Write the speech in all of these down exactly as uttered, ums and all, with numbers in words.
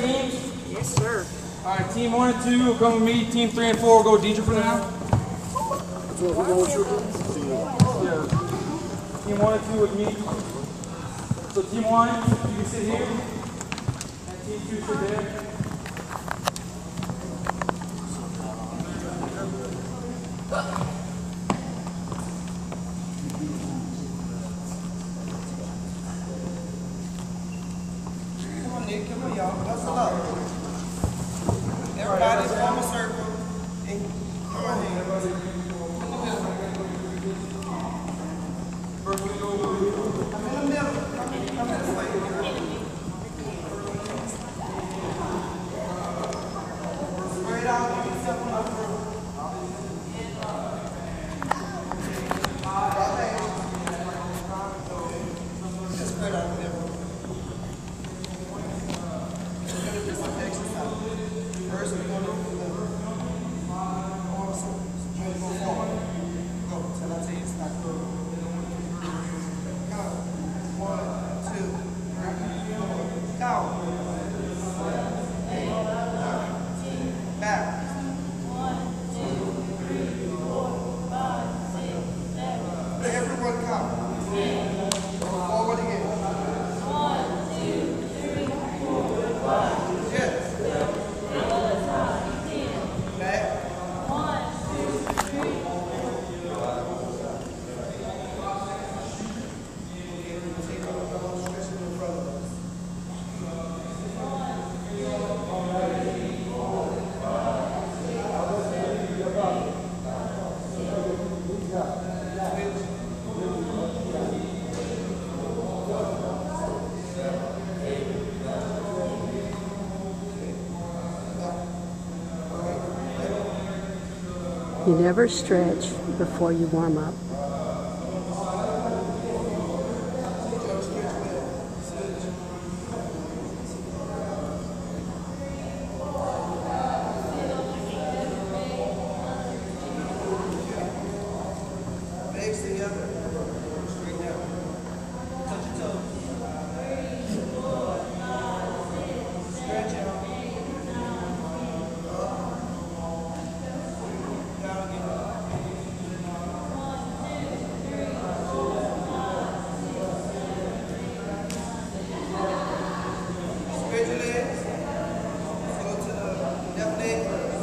teams? Yes, sir. All right, team one and two will come with me. Team three and four will go Deidre for now. So we're going triple? Yeah. Team one and two with me. So team one, you can sit here. And team two sit there. Come on, Nick. Come on, y'all. Hustle up. Everybody form a circle. And come on here. I'm in the middle. Come in, come this way. Spread out. Give yourself enough room. Just spread out a little. We're going to do some exercise. First, we're going to do the arm circles. You're going to go forward. Go till I tell you stop. Count. One, two, three, four. Count. Back. Everyone count. Go forward again. Yes. Back. You never stretch before you warm up. Legs together. Straight down. Touch your toes. Stretch out. Up. Down again. Spread your legs. Go to the left leg first.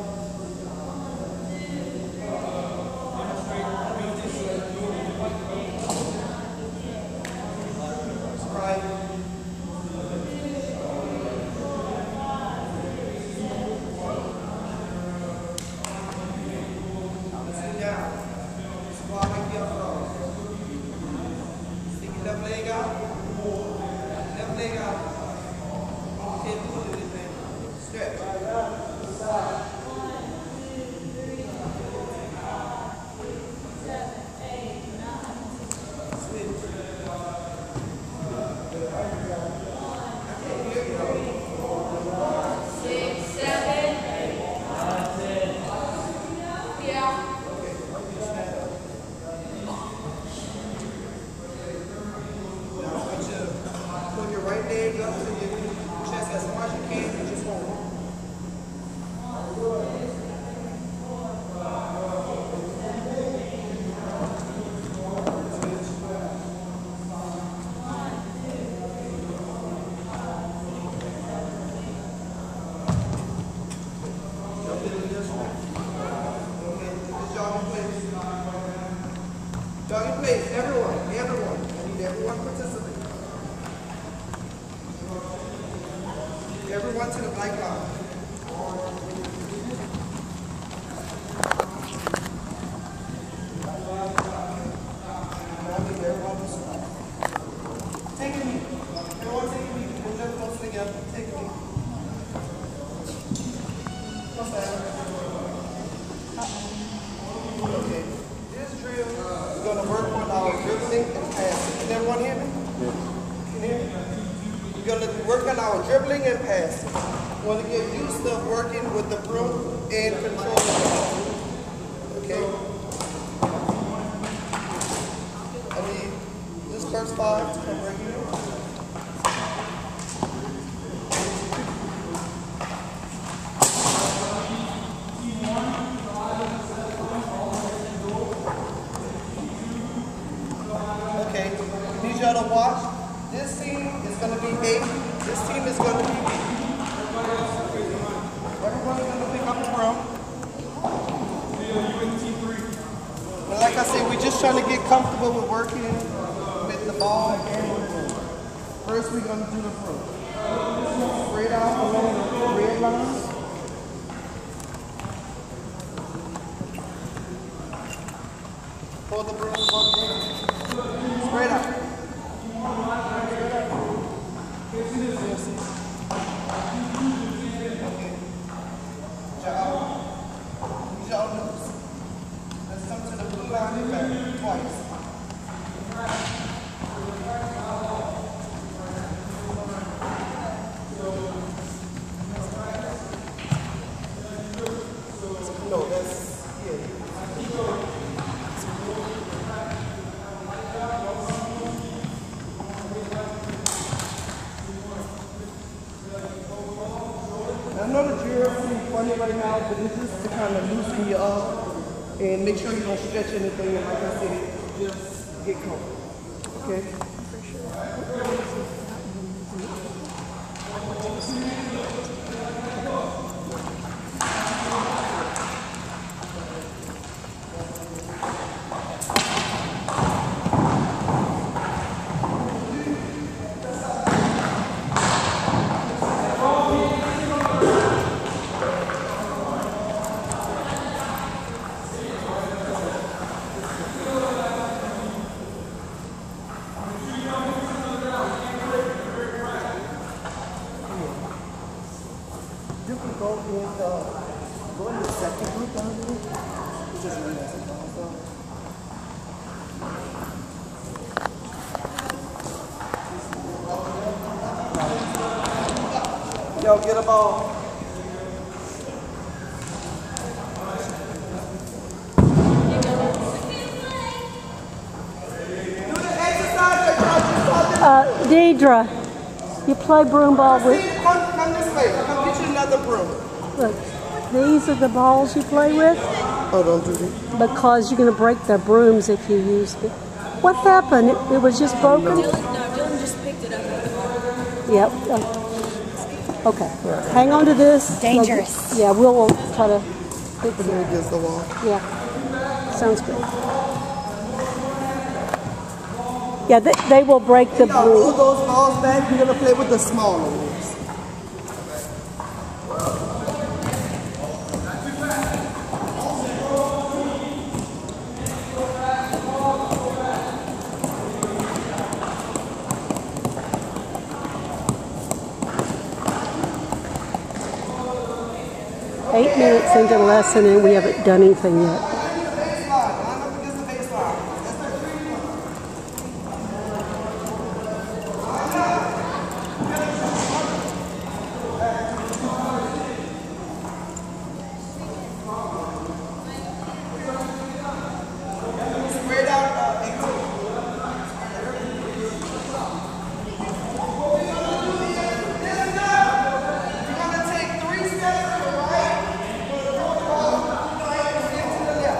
Right. Sit down. Squat like the upper arm. Stick your left leg out. Left leg out. Can't pull it in there. Stretch. Switch. Pull your right leg up to your chest as far as you can and just hold it. Jump into this one. Okay, take this jogging place. Jogging place, everyone, everyone. I need everyone participate. Everyone to the black line. Now I need everyone to stop. Take a knee. Everyone take a knee. Put your close together. Take a knee. What's that? Okay. This drill, we're going to work on our dribbling and passing. Can everyone hear me? Can you hear me? We're going to work on our dribbling and passing. We want to get used to working with the broom and controlling the ball. Okay? I need this first five to come right here. is going to be me. Everybody's going to pick up a broom. And like I said, we're just trying to get comfortable with working with the ball and with the broom. First, we're going to do the broom. Spread out along the red line. Pull the broom up in. Spread out. Okay. Jaw. Jaw loose. Let's come to the blue line and back twice. No, that's yeah. I know the drill is pretty funny right now, but this is to kind of loosen you up and make sure you don't stretch anything. And like I said, just get comfortable. Okay? You can go in the, go in the second group down there. You just run that some balls down. Yo, get a ball. Do the exercise that y'all just talked about. Uh, Deidre, you play broomball with. Come, come this way. Come get you another broom. Look, these are the balls you play with Oh, don't do that. because you're going to break the brooms if you use it. What happened? It, it was just broken? Dylan, no, Dylan just picked it up at the bar. Yep. Uh, okay. Hang on to this. Dangerous. Yeah, we'll try to fix Put it it. against the wall. Yeah. Sounds good. Yeah, they, they will break the Now, pull broom. those balls back. You're going to play with the smaller ones. Eight minutes into the lesson and we haven't done anything yet. Baseline. Line up against the baseline. That's the three one. Spread out uh, eighteen. You're going to take three steps to the right. You're going to throw the ball right into the left.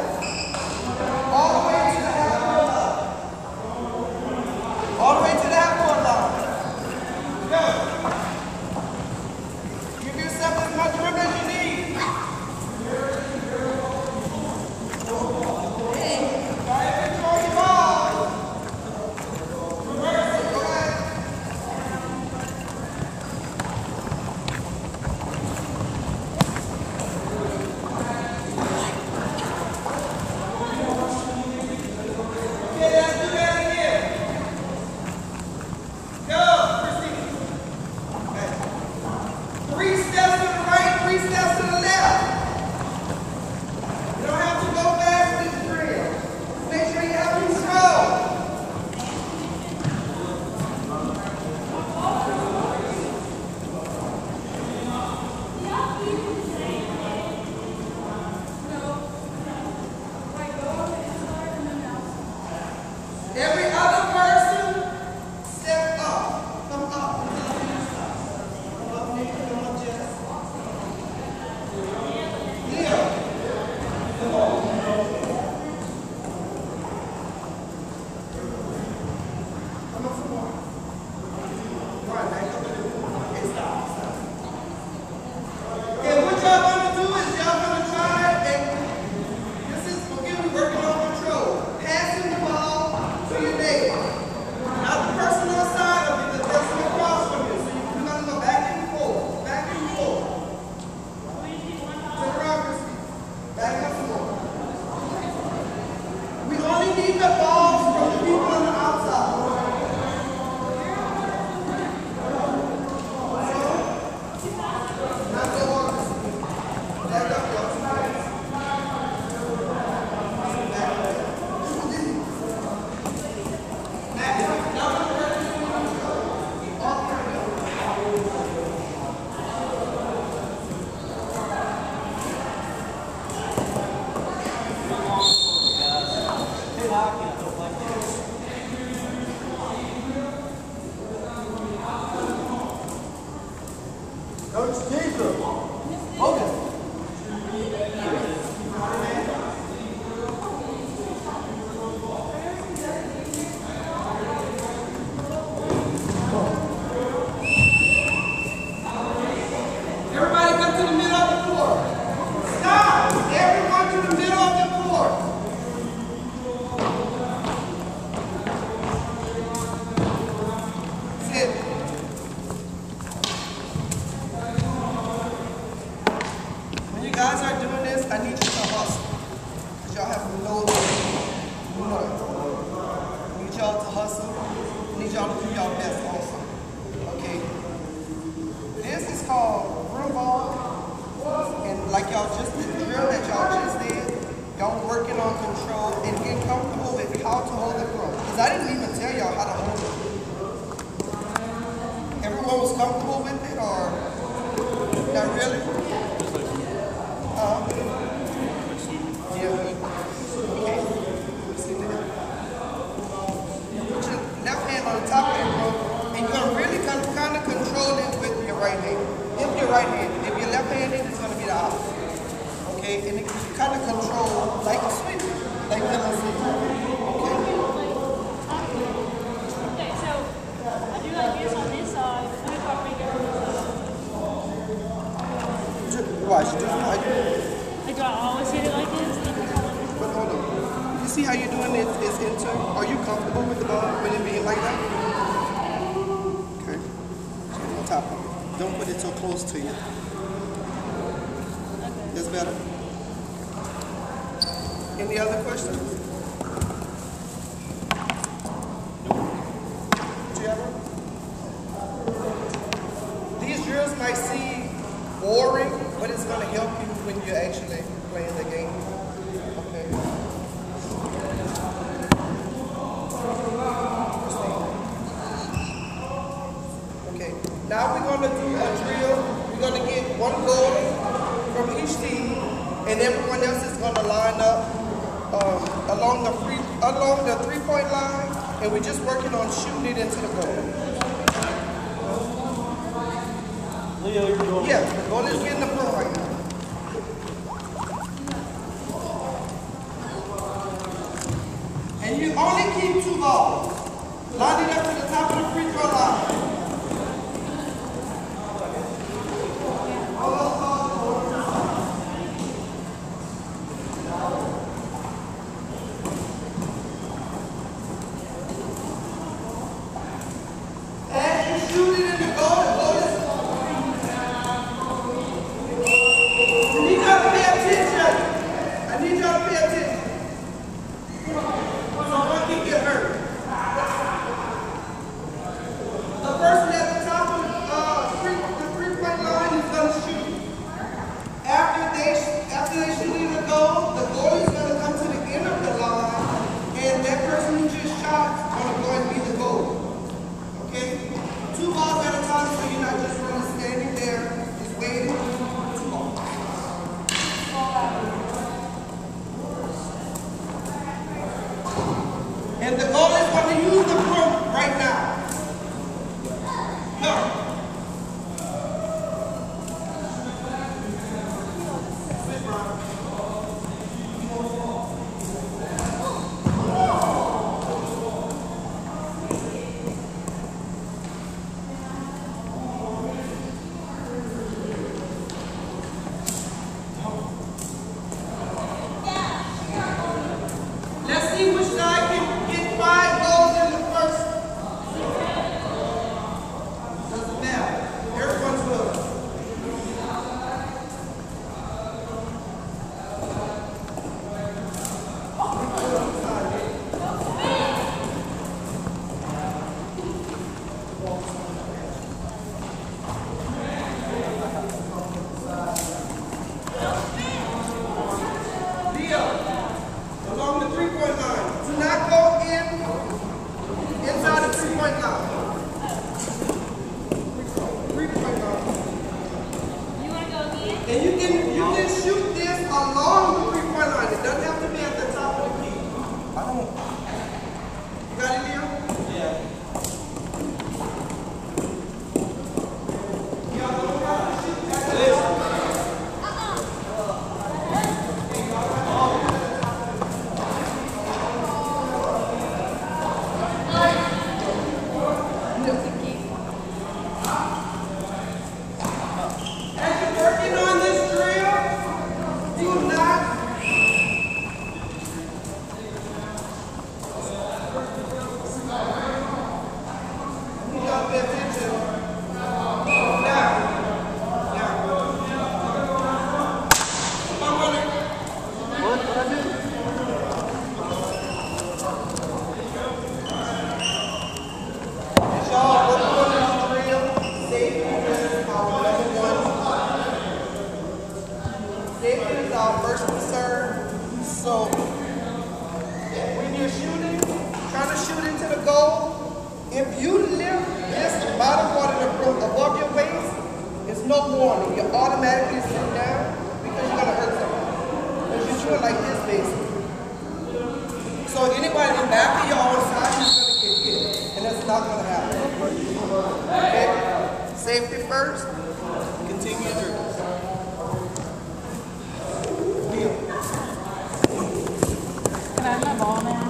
Coach Jesus. Okay. Everybody come to the middle of the court. Stop! Everyone to the middle of the court. Sit. When you guys are doing this, I need you to hustle. Because y'all have no money. I need y'all to hustle. I need y'all to do y'all best also. Okay? This is called Broomball. And like y'all just did, the drill that y'all just did, y'all working on control and getting comfortable with how to hold the broom. Because I didn't even tell y'all how to hold it. Everyone was comfortable with it, or not really? Uh, yeah. Okay. See that? You put your left hand on the top of that broom, and you're gonna really kind of control it with your right hand. If your right hand, if your left handed, it's gonna be the opposite. Okay, and it kind of control like a sweep, like Dylan said. Okay. Okay, so I do like this on this side. I do my finger on this side. Watch, just how you. Like, do I always hit it like this? But hold on. You see how you're doing it is into? Are you comfortable with the ball when it being like that? Okay. So on top of it. Don't put it so close to you. That's better. Any other questions? Trevor? These drills might seem boring, but it's going to help you when you're actually playing the game. Okay. Okay. Now we're going to do a drill. We're going to get one goalie from each team, and everyone else is going to line up um, along the free, along the three-point line, and we're just working on shooting it into the goal. Leo, you're going. Yeah, the goalie's getting the ball right now. And you only keep two balls. Line it up to the top of the free throw line. And the goal is going to use the broom right now. Go. Let's see which side can get five goals in the first. Doesn't matter. Everyone's willing. Leo, along the three-point line. Do not go in inside the three-point line. Three-point line. You want to go again? And you can you can shoot this along the three-point line. It doesn't have to be at the top of the key. I don't. You got it, Leo? Yeah. Y'all know how to shoot. to serve. So when you're shooting, trying to shoot into the goal, if you lift this bottom part of the broom above your waist, it's no warning. You automatically sit down because you're gonna hurt somebody. Because you're shooting like this basically. So anybody in the back of your own side is gonna get hit. And that's not gonna happen. Okay? Safety first, continue your journey. Can I have my ball now?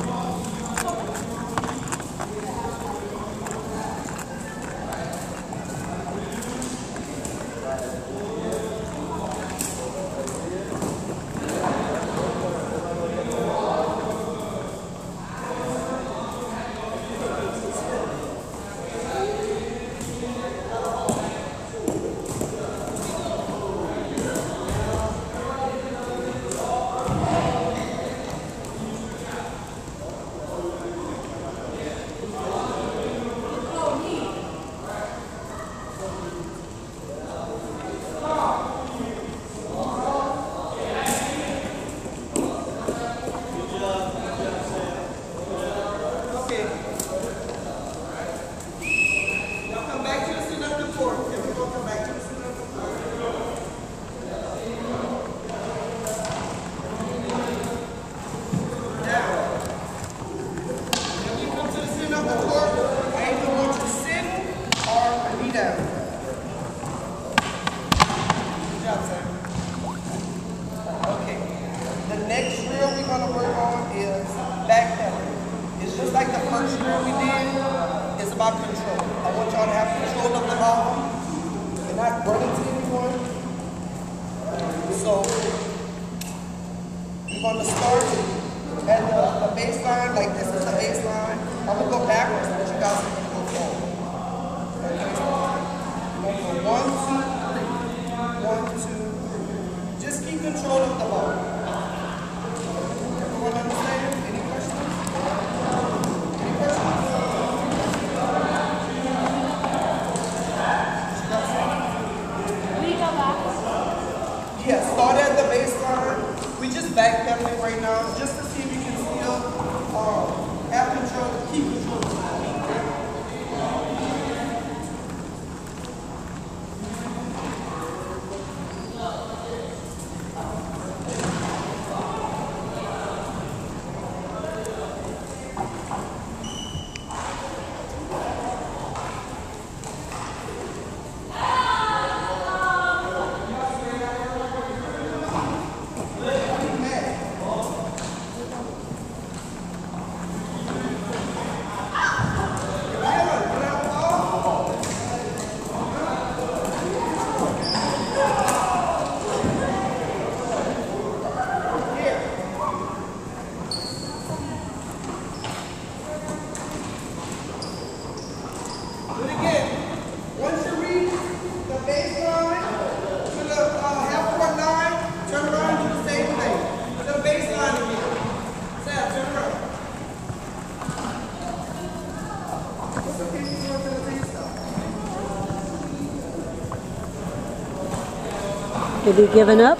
Have you given up?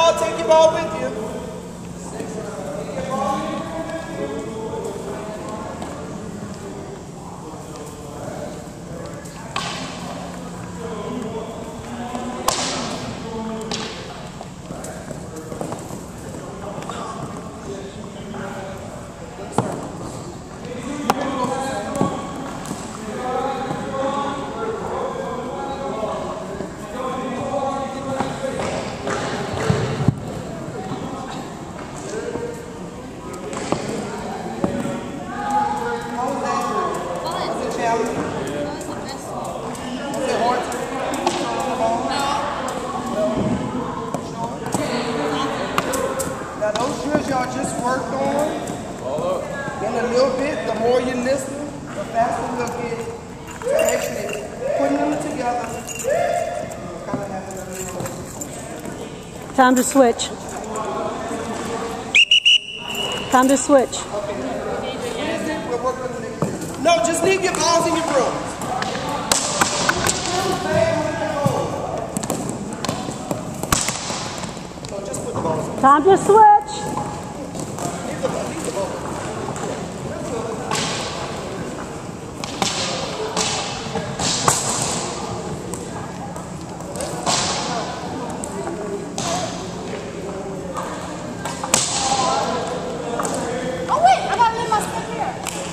ball, take your ball with you. Now those drills y'all just worked on, in a little bit, the more you listen, the faster we'll get to actually putting them together. Kind of having a little... Time to switch. Time to switch. We're working on the next drill. No, just leave your balls in your room. So just put the balls in. Time to switch. Leave the ball, leave the ball. Oh wait, I gotta leave my stuff here.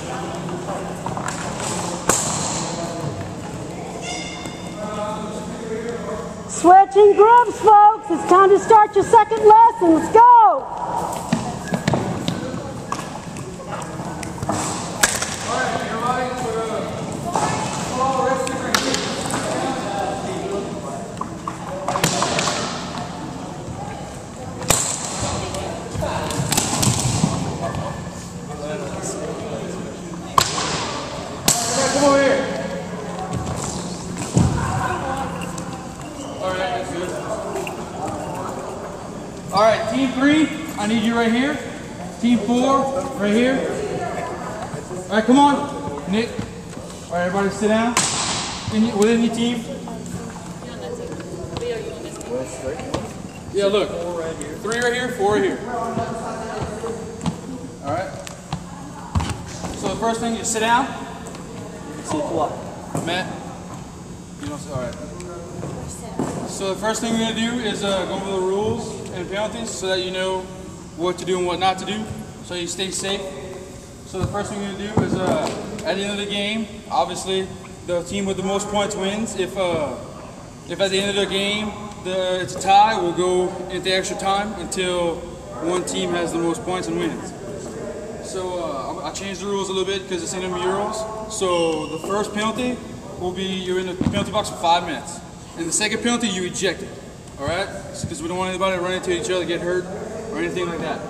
Switching groups, folks. It's time to start your second lesson. Let's go. Come over here. Alright, that's good. Alright, team three, I need you right here. Team four, right here. Alright, come on. Nick. Alright, everybody sit down. In your, within your team. Yeah, look. Three right here, four right here. Alright. So the first thing, you sit down. Matt, you don't say, all right. So the first thing we're going to do is uh, go over the rules and penalties so that you know what to do and what not to do, so you stay safe. So the first thing we're going to do is uh, at the end of the game, obviously the team with the most points wins. If uh, if at the end of the game the, it's a tie, we'll go into extra time until one team has the most points and wins. So uh, I changed the rules a little bit because it's in the murals. So the first penalty will be you're in the penalty box for five minutes. And the second penalty, you eject it. All right? Because we don't want anybody to run into each other, get hurt, or anything like that.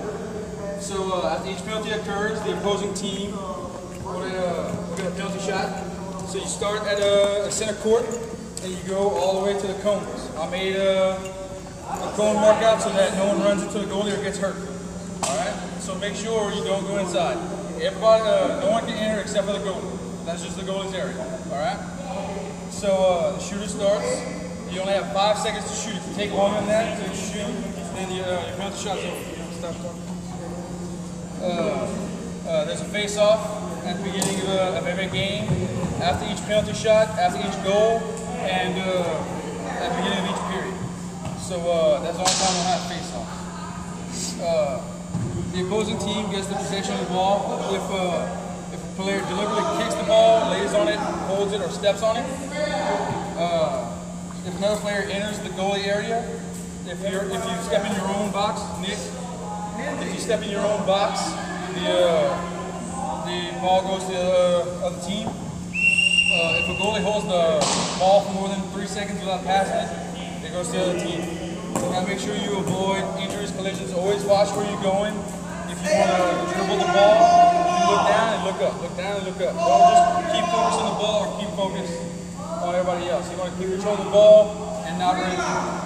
So uh, after each penalty occurs, the opposing team will uh, get a penalty shot. So you start at a, a center court, and you go all the way to the cones. I made a, a cone mark out so that no one runs into the goalie or gets hurt. All right? So make sure you don't go inside. Everybody, uh, no one can enter except for the goalie. That's just the goalie's area. All right. So uh, the shooter starts. You only have five seconds to shoot. If you take longer than that to shoot, then you, uh, your penalty shot's over. You don't stop talking. Uh, uh, there's a face-off at the beginning of, uh, of every game, after each penalty shot, after each goal, and uh, at the beginning of each period. So uh, that's the only time we'll have face-offs. Uh, The opposing team gets the possession of the ball if, uh, if a player deliberately kicks the ball, lays on it, holds it, or steps on it. Uh, if another player enters the goalie area, if, you're, if you step in your own box, Nick, if you step in your own box, the, uh, the ball goes to the uh, other team. Uh, if a goalie holds the ball for more than three seconds without passing it, it goes to the other team. So now make sure you avoid injuries, collisions. Always watch where you're going. If you want to dribble the ball, you look down and look up. Look down and look up. Don't just keep focused on the ball or keep focused on everybody else. You want to keep control of the ball and not run.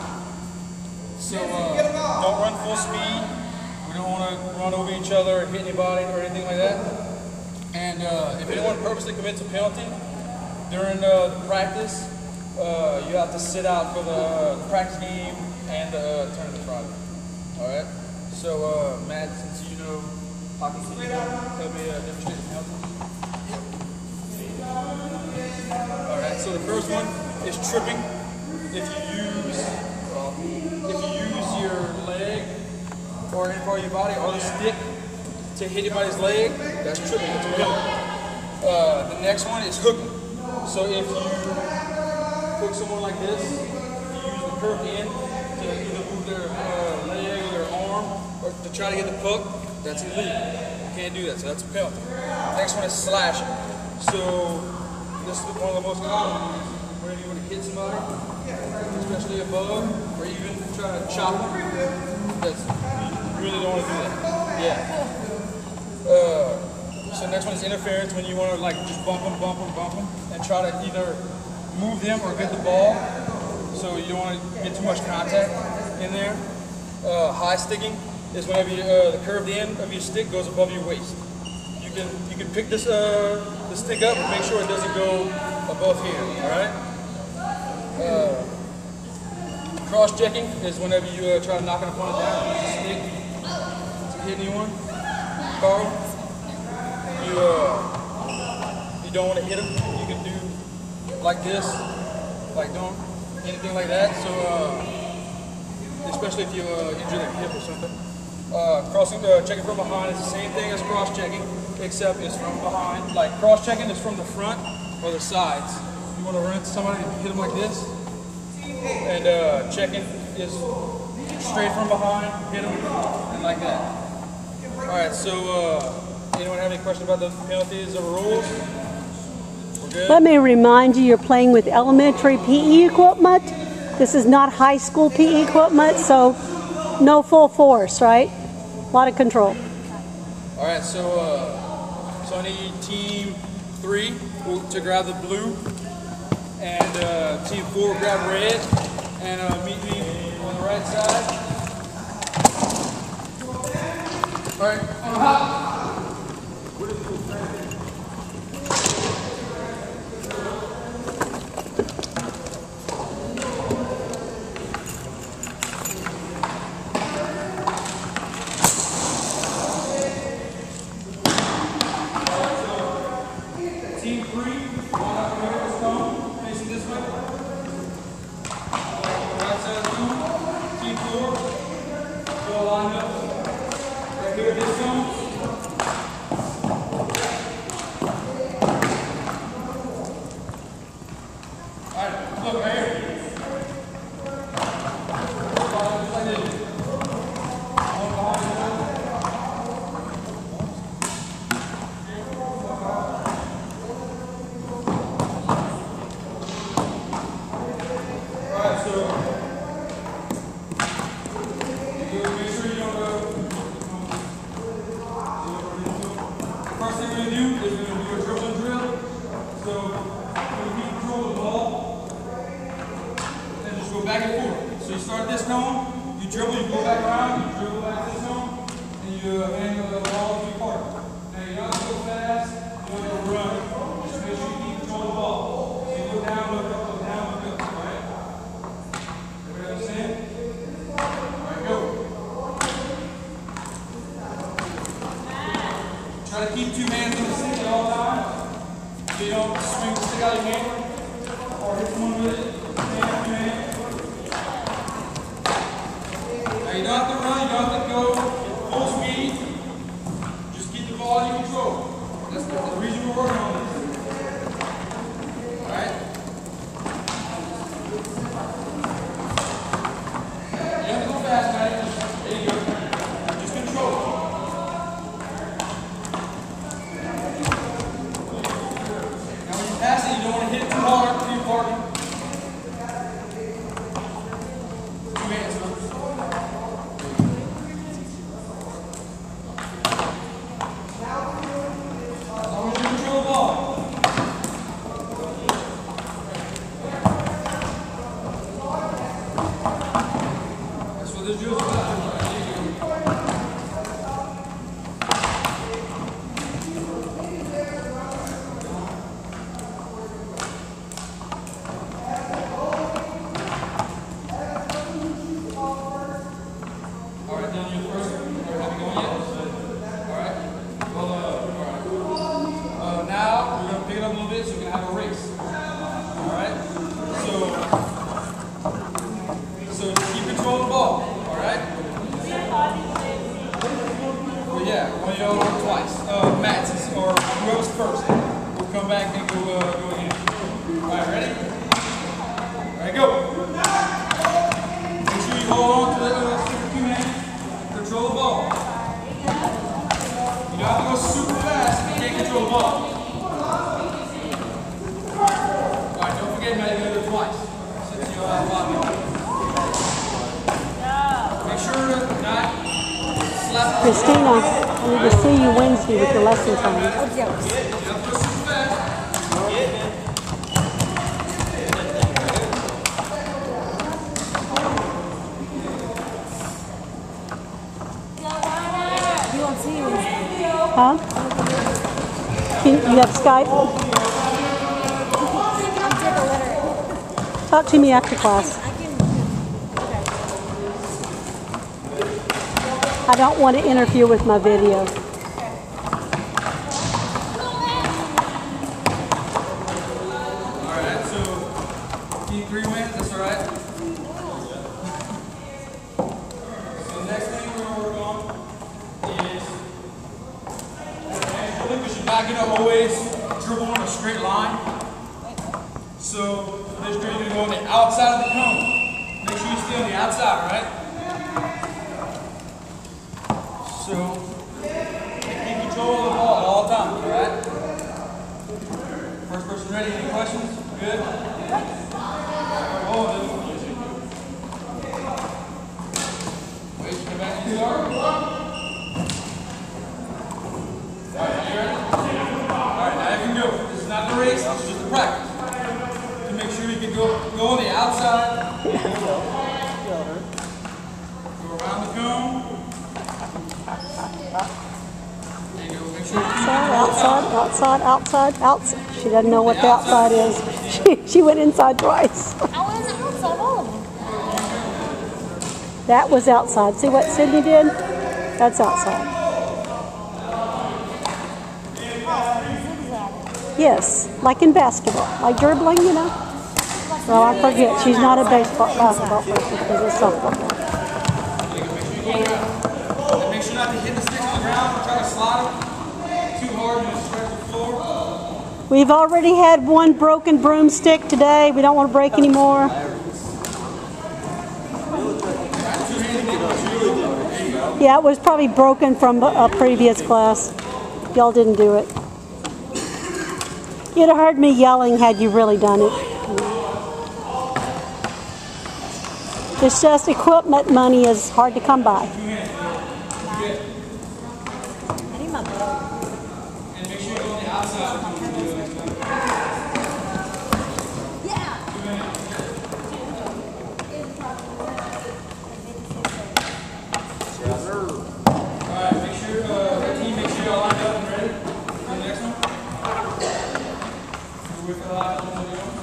So uh, don't run full speed. We don't want to run over each other or hit anybody or anything like that. And uh, if anyone purposely commits a penalty during uh, the practice, uh, you have to sit out for the, the practice game and the uh, tournament Friday. Help me uh, demonstrate the penalty. Alright, so the first one is tripping. If you use well, if you use your leg or any part of your body or the stick to hit anybody's leg, that's tripping. That's a penalty. Uh, the next one is hooking. So if you hook someone like this, you use the curved end to either move their uh, leg or their arm or to try to get the puck, that's illegal. You can't do that, so that's a penalty. Next one is slashing. So this is one of the most common ones. Whenever you want to hit somebody, especially above, or even try to chop them, that's, you really don't want to do that. Yeah. Uh, so next one is interference, when you want to like just bump them, bump them, bump them, and try to either move them or get the ball. So you don't want to get too much contact in there. Uh, high sticking is whenever you, uh, the curved end of your stick goes above your waist. You can you can pick this uh, the stick up and make sure it doesn't go above here. All right. Uh, cross checking is whenever you uh, try to knock an opponent down with a stick to hit anyone. Carl, you uh, you don't want to hit them. You can do like this, like don't anything like that. So uh, especially if you uh, injure their hip or something. Uh, crossing, uh, checking from behind is the same thing as cross checking, except it's from behind. Like cross checking is from the front or the sides. You want to run into somebody and hit them like this. And uh, checking is straight from behind, hit them, and like that. Alright, so uh, anyone have any questions about the penalties or rules? We're good? Let me remind you, you're playing with elementary P E equipment. This is not high school P E equipment, so no full force, right? A lot of control. Alright, so, uh, so I need team three to grab the blue, and uh, team four will grab red, and uh, meet me on the right side. Alright, on the hop. Team three, line up here with the stone, facing this way. Right side of the stone. Team four, go line up. Right here with this stone. Alright, look right here. Just like this. One behind the other. First thing we're going to do is we're going to do a dribbling drill. So we're going to control the ball and just go back and forth. So you start this cone, you dribble, you go back around, you dribble back this cone, and you uh, hand the ball to your partner. Now you don't have to go fast, you don't have to run. Just make sure you keep control of the ball. So you look down, look up, look down, look up, alright? Everybody understand? Alright, go. Try to keep two hands in the stick at all times, so you don't swing the stick out of your hand, or hit someone with it. Hand, two hands. Now you don't have to run, you don't have to go full speed. Just keep the ball under control. That's the, the reason we're working on this. Alright? You don't have to go fast, man. There you go. Just control it. Pass it, you don't want to hit it too hard to your partner. Two hands, huh? As long as you control the ball. control the ball, all right? Well, yeah, one of y'all twice. Uh, Matt's is, or whoever's first. We'll come back and go, uh, go again. All right, ready? All right, go. Make sure you hold on to the uh, two hands. Control the ball. You don't have to go super fast if you can't control the ball. All right, don't forget, Matt, you're going to do it twice. Since you have a lot more. Make sure to not slap. Christina, I need to see you Wednesday with your lesson time. You don't have to go super fast. You won't see you. Huh? Can, you have Skype? I'm super literate. Talk to me after class. I can. I don't want to interfere with my video. Alright, so team three wins, that's alright. So the next thing we're going to work on is because you're not going to always dribble on a straight line. So for this drill, you're going to go on the outside of the cone. Make sure you stay on the outside, right? So keep control of the ball at all times, alright? First person ready, any questions? Good? Oh, wait, come back and start. Alright, you ready? Alright, now you can go. This is not the race, this is just a practice. To make sure you can go, go on the outside. Go around the cone. There you go. Make sure you keep Outside, outside, outside, outside, outside. She doesn't know what the outside is. She, she went inside twice. I was outside all of them. That was outside. See what Sydney did? That's outside. Yes, like in basketball, like dribbling, you know. Well, I forget. She's not a baseball basketball person because it's softball. And make sure not to hit the sticks on the ground. Try to slide them too hard and stretch the floor. We've already had one broken broomstick today. We don't want to break any more. Yeah, it was probably broken from a previous class. Y'all didn't do it. You'd have heard me yelling had you really done it. It's just equipment money is hard to come by. I need my bow. And make sure you go on the outside. Yeah. Alright, make sure, uh, the team, make sure y'all lined up and ready for the next one. You're with the last one.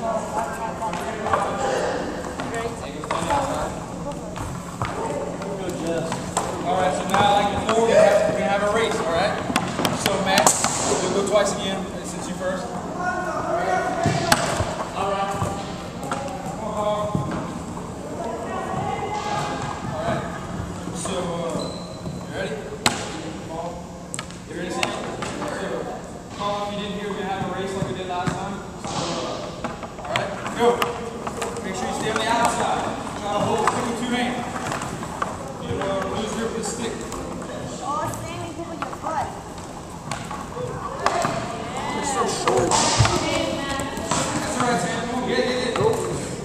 Alright, so now like before, we're gonna have, we're gonna have a race, alright? So Matt, we'll go twice again, since you first. Alright. Alright. So, uh, you ready? You ready, Sam? So, call if you didn't hear, we're gonna have a race like we did last time. So, uh, alright, go. Make sure you stay on the outside. Try to hold stick with two hands. You uh, lose grip of the stick. Oh, Sammy, put with your foot. You're so short. That's alright, Sam. Come on, get it, get it. Go.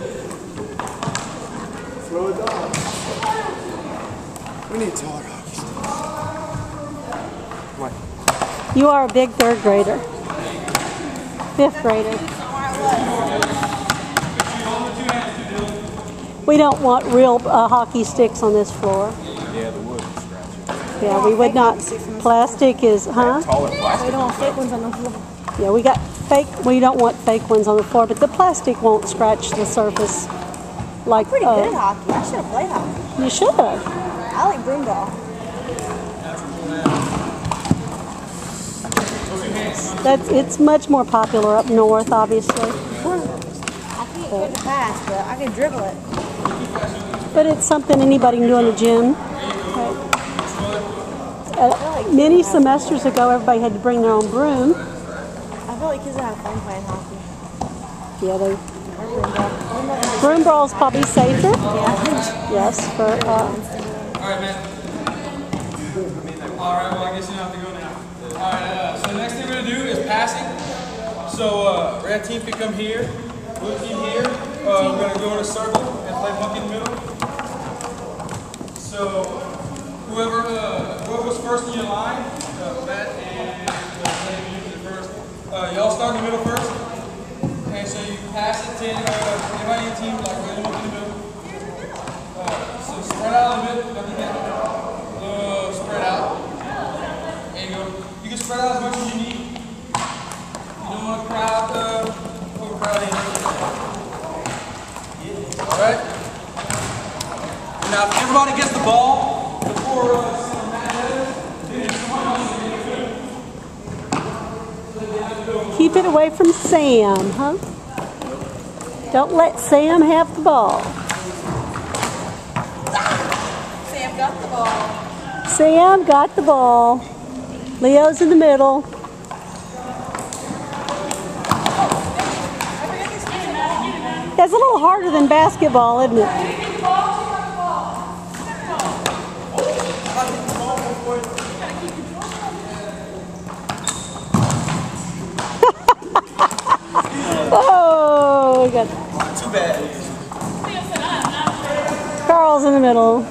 Slow it down. We need taller hockey sticks. What? You are a big third grader. Fifth grader. We don't want real uh, hockey sticks on this floor. Yeah, the wood is scratchy. Yeah, we would not. Plastic is, huh? Taller plastic. We don't want fake ones on the floor. Yeah, we got fake, we don't want fake ones on the floor, but the plastic won't scratch the surface like, Pretty uh, good hockey. I should have played hockey. you should have. I like broomball. That's, it's much more popular up north, obviously. I can't get it fast, but I can dribble it. but it's something anybody can do in the gym. Uh, many semesters ago, everybody had to bring their own broom. I feel like kids have fun playing hockey. Yeah, they. Broomball is probably safer. Yeah. Yes, for. Uh, Alright, man. Alright, well, I guess you don't have to go now. Alright, uh, so the next thing we're going to do is passing. So, uh, red team can come here, blue team here. Uh, we're going to go in a circle and play monkey in the middle. So, whoever uh, whoever's first in your line, uh, Matt and uh, usually first, uh, y'all start in the middle first. And so you pass it to uh, anybody in your team, like right in the middle. Uh, so spread out a little bit, let me get uh, spread out. There you go. You can spread out as much as you need. You don't want to crowd, uh, overcrowding. Alright? Now, if everybody gets the ball before uh, Matt does, then someone else is going to keep it away from Sam, huh? Don't let Sam have the ball. Sam got the ball. Sam got the ball. Leo's in the middle. That's a little harder than basketball, isn't it? Oh, we got Too bad. Carl's in the middle.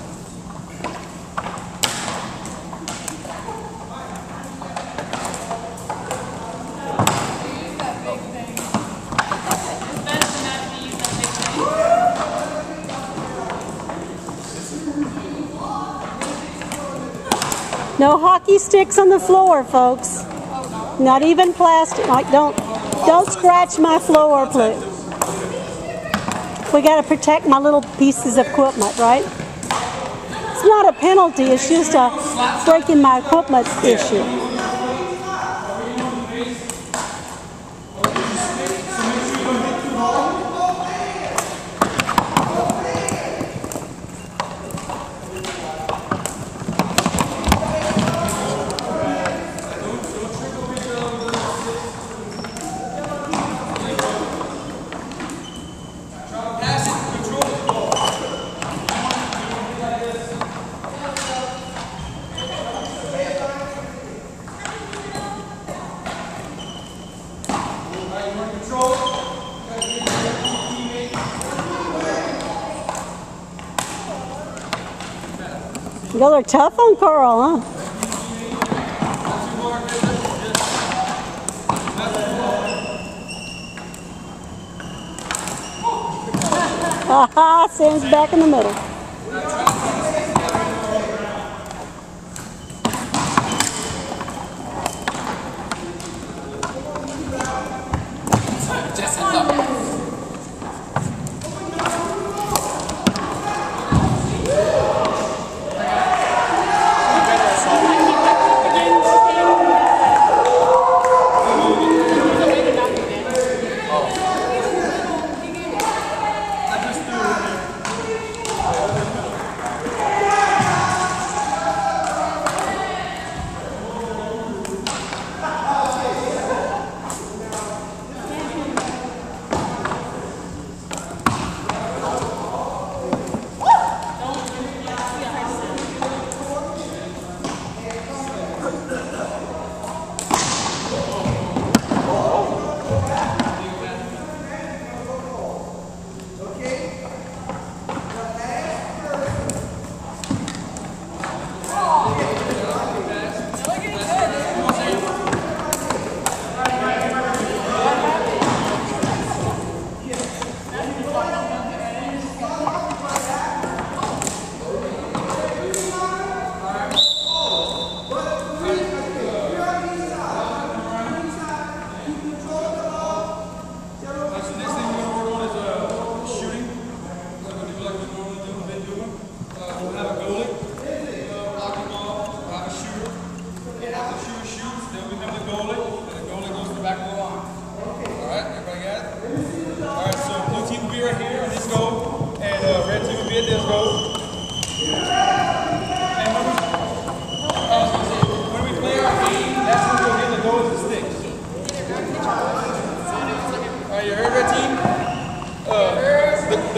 No hockey sticks on the floor, folks. Not even plastic. Like, don't, don't scratch my floor, please. We got to protect my little pieces of equipment, right? It's not a penalty. It's just a breaking my equipment issue. Y'all are tough on Carl, huh? Aha, Sam's back in the middle.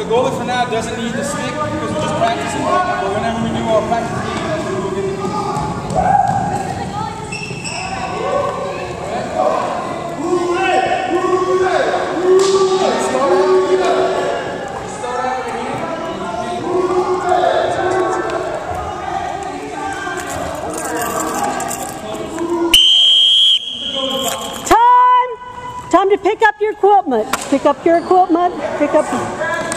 goalie for now doesn't need the stick because we're just practicing. But whenever we do our practice games, we will get the Time! Time to pick up your equipment. Pick up your equipment. Pick up.